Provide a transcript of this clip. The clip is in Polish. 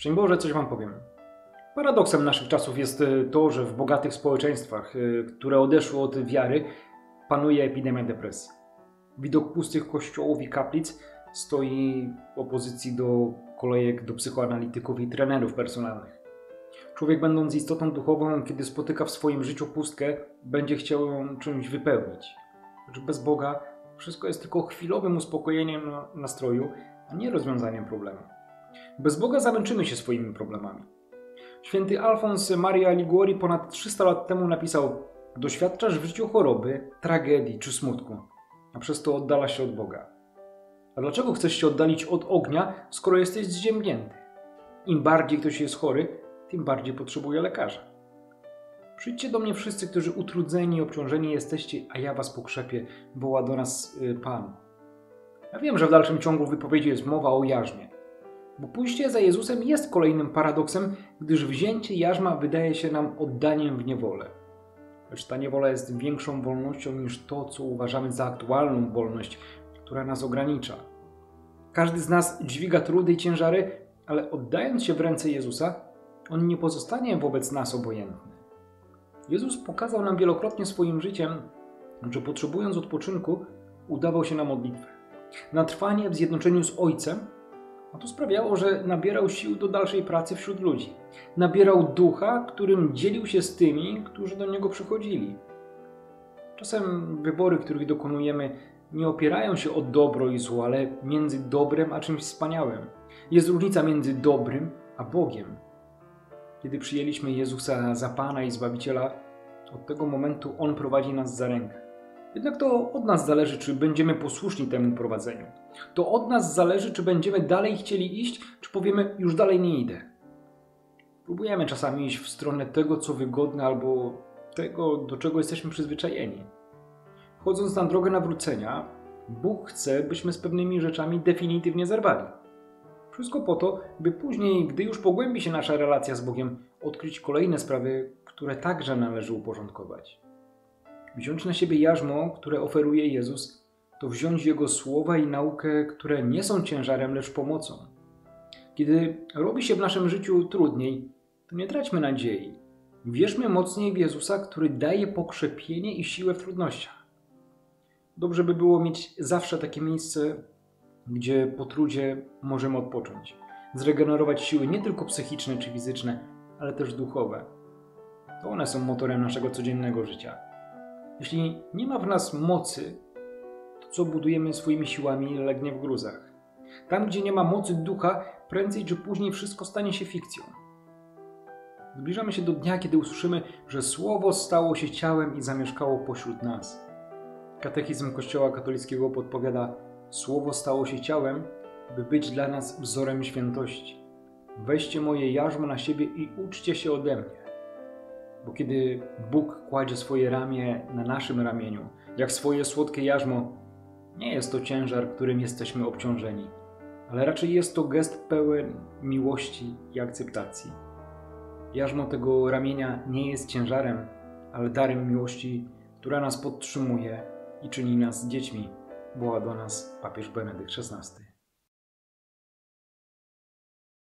Szczęść Boże, coś wam powiem. Paradoksem naszych czasów jest to, że w bogatych społeczeństwach, które odeszły od wiary, panuje epidemia depresji. Widok pustych kościołów i kaplic stoi w opozycji do kolejek do psychoanalityków i trenerów personalnych. Człowiek, będąc istotą duchową, kiedy spotyka w swoim życiu pustkę, będzie chciał ją czymś wypełnić. Lecz bez Boga wszystko jest tylko chwilowym uspokojeniem nastroju, a nie rozwiązaniem problemu. Bez Boga zamęczymy się swoimi problemami. Święty Alfons Maria Liguori ponad 300 lat temu napisał: doświadczasz w życiu choroby, tragedii czy smutku, a przez to oddalasz się od Boga. A dlaczego chcesz się oddalić od ognia, skoro jesteś zziębnięty? Im bardziej ktoś jest chory, tym bardziej potrzebuje lekarza. Przyjdźcie do mnie wszyscy, którzy utrudzeni i obciążeni jesteście, a ja was pokrzepię, woła do nas Pan. Ja wiem, że w dalszym ciągu w wypowiedzi jest mowa o jarzmie. Bo pójście za Jezusem jest kolejnym paradoksem, gdyż wzięcie jarzma wydaje się nam oddaniem w niewolę. Lecz ta niewola jest większą wolnością niż to, co uważamy za aktualną wolność, która nas ogranicza. Każdy z nas dźwiga trudy i ciężary, ale oddając się w ręce Jezusa, On nie pozostanie wobec nas obojętny. Jezus pokazał nam wielokrotnie swoim życiem, że potrzebując odpoczynku, udawał się na modlitwę. Na trwanie w zjednoczeniu z Ojcem, a to sprawiało, że nabierał sił do dalszej pracy wśród ludzi. Nabierał ducha, którym dzielił się z tymi, którzy do Niego przychodzili. Czasem wybory, których dokonujemy, nie opierają się o dobro i zło, ale między dobrem a czymś wspaniałym. Jest różnica między dobrym a Bogiem. Kiedy przyjęliśmy Jezusa za Pana i Zbawiciela, od tego momentu On prowadzi nas za rękę. Jednak to od nas zależy, czy będziemy posłuszni temu prowadzeniu. To od nas zależy, czy będziemy dalej chcieli iść, czy powiemy: już dalej nie idę. Próbujemy czasami iść w stronę tego, co wygodne, albo tego, do czego jesteśmy przyzwyczajeni. Wchodząc na drogę nawrócenia, Bóg chce, byśmy z pewnymi rzeczami definitywnie zerwali. Wszystko po to, by później, gdy już pogłębi się nasza relacja z Bogiem, odkryć kolejne sprawy, które także należy uporządkować. Wziąć na siebie jarzmo, które oferuje Jezus, to wziąć Jego słowa i naukę, które nie są ciężarem, lecz pomocą. Kiedy robi się w naszym życiu trudniej, to nie traćmy nadziei. Wierzmy mocniej w Jezusa, który daje pokrzepienie i siłę w trudnościach. Dobrze by było mieć zawsze takie miejsce, gdzie po trudzie możemy odpocząć. Zregenerować siły nie tylko psychiczne czy fizyczne, ale też duchowe. To one są motorem naszego codziennego życia. Jeśli nie ma w nas mocy, to co budujemy swoimi siłami legnie w gruzach. Tam, gdzie nie ma mocy ducha, prędzej czy później wszystko stanie się fikcją. Zbliżamy się do dnia, kiedy usłyszymy, że Słowo stało się ciałem i zamieszkało pośród nas. Katechizm Kościoła katolickiego podpowiada: Słowo stało się ciałem, by być dla nas wzorem świętości. Weźcie moje jarzmo na siebie i uczcie się ode mnie. Bo kiedy Bóg kładzie swoje ramię na naszym ramieniu, jak swoje słodkie jarzmo, nie jest to ciężar, którym jesteśmy obciążeni, ale raczej jest to gest pełen miłości i akceptacji. Jarzmo tego ramienia nie jest ciężarem, ale darem miłości, która nas podtrzymuje i czyni nas dziećmi, woła do nas papież Benedykt XVI.